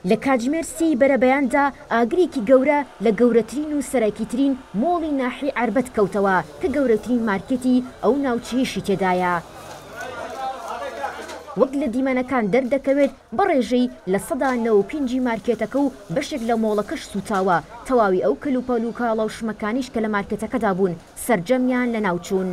لە کاتژمێر 3 بەرەبەیاندا ئاگرێکی گەورە لە گەورەترین و سەرەکیترین مۆڵی ناحی عەربەت کەوتەوە کە گەورەترین مارکێتی ئەو ناوچەیەشی تێدایە. وەک لە دیمەنەکان دەردەکەوێت بەڕێژەی لە 95% مارکێتەکە و بەشێک لە مۆڵەکەش سوتاوە. تەواوی ئەو کەلوپەل و کاڵە و شمەکانیش کە لە مارکێتەکەدا بوون سەرجەمیان لە ناوچوون.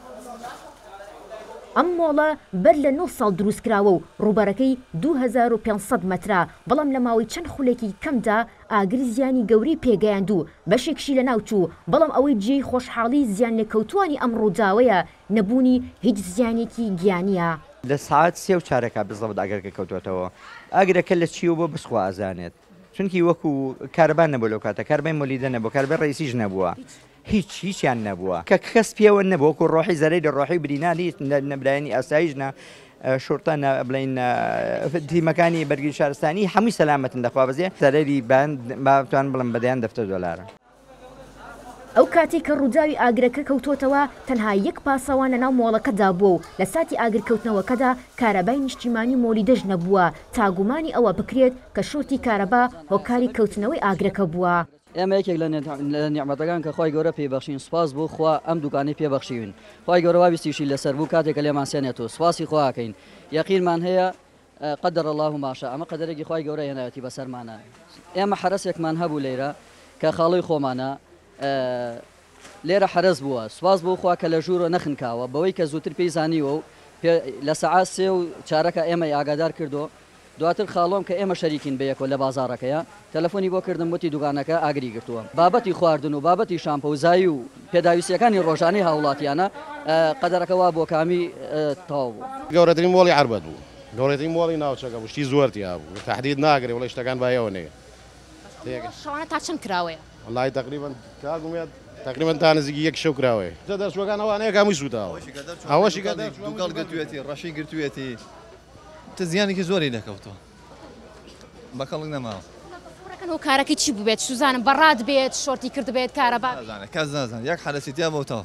ئەم مۆڵە بەر لە 9 ساڵ دروستکراوە و ڕووبەرەکەی 2500 مەترە، بەڵام لە ماوەی چەند خولێکی کەمدا ئاگر زیانی گەوری پێگەیاند و بەشێکشی لە ناوچوو، بەڵام ئەوەی جێی خۆشحاڵی زیان لێکەوتوانی ئەم ڕووداوەیە نەبوونی هیچ زیانێکی گیانیە. لە ساعت 3:04 بزڵت ئەگەرکە کەوتوێتەوە ئاگرەکە لە چیەوە بۆ بسخوا ئازانێت، چونکی وەکو کارەبان نەبوو لەو کاتە، کاربای مۆلیدە نەبوو، کاربای ڕئیسیش نەبووە، هیچیان نەبووە کە کەس پێوە نەبوو، وەکو ڕۆحی زەرەی لە ڕۆحی برینانی نەبرایانی ئاسایشنا شورتە بڵین تیمەکانی بەرگری شارستانی هەمووی سەلامەتن دەخوا بەزێ سەرەری باتوان بڵم بەدەیان $10. ئەو کاتێک کە ڕووداوی ئاگرەکە کەوتوتەوە تەنها یەک پاسەوان لە ناو مۆڵەکەدا بووە و لە ساتی ئاگرکەوتنەوەکەدا کارەبای نیشتیمانی مۆلیدەش نەبووە تا گومانی ئەوە بکرێت کە شۆرتی کارەبا هۆکاری کەوتنەوەی ئاگرەکە بووە. ئێمە یەکێک لە نیعمەتەکان کە خۆی گەورە پێبەخشین سوپاس بۆ خوا ئەم دوکانی پێبەخشیون، خۆی گەورە وابیستیشی لەسەر بوو کاتێک کە لێمان سێنێتەوە سوپاسی خواکەین، یەقینمان هەیە قەدەر الله ما شاء، ئەمە قەدەرێکی خۆی گەورە هێنایەتی بەسەرمانە. ئێمە حرەسێکمان هەبوو لێرە کە خاڵی خۆمانە لێرە حرەز بووە، سوپاس بۆ خوا کە لە ژوورۆ نەخنکاوە بەوەی کە زووتر پێی زانیوە و لە سەعات 3:04 ئێمە ئاگادار کردو. دواتر خاڵۆم کە ئێمە شەریکین بەیەکەوە لە بازاڕەکەیە تەلەفۆنی بۆ کردم وتی دوکانەکە ئاگری گرتووە، بابەتی خواردن و بابەتی شامپۆزایی و پێداویستیەکانی ڕۆژانەی هاوڵاتیانە قەدەرەکەەوە بۆ کامی تەواو بوو. گەورەترین مۆڵی عەربەت بوو، گەورەترین مۆڵی ناوچەکە بوو، شتی زۆرتی هەبوو، تەحدید ناگرێ وڵی شتەکان بایەوە نەیە. شەوانە تا چەند کراوەیە؟ وڵی تقریبا تا نزیکی یەک شەو کراوەیە. دەرچوەکان ئەوانەیە کامی سوتاوە، ئەوەشی کە دووگەڵ گرتوێتی ڕەشی گرتوێتی تە زیانێکی زۆری دەکەوتەوە بەکەڵک نەماوە. و کارەکەی چی بوو بێت سوزانم بەڕاد بێت شۆرتی کرد بێت کارەبا کەس نازان یەک حەلەسیتیا بۆتەوە.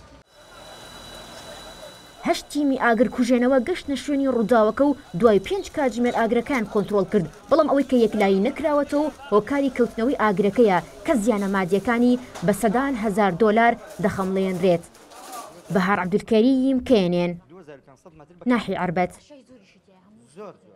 8 تیمی ئاگر کوژێنەوە گەشتە شوێنی ڕووداوەکە و دوای 5 کاتژمێر ئاگرەکان کۆنتڕۆڵ کرد، بەڵام ئەوەی کە یەکلایی نەکراوەتەوە هۆکاری کەوتنەوەی ئاگرەکەیە کە زیانە مادیەکانی بە سەدان $1000 دەخەمڵێنرێت. بەهار عەبدولکەریم کێنێن ناحی عەربەت.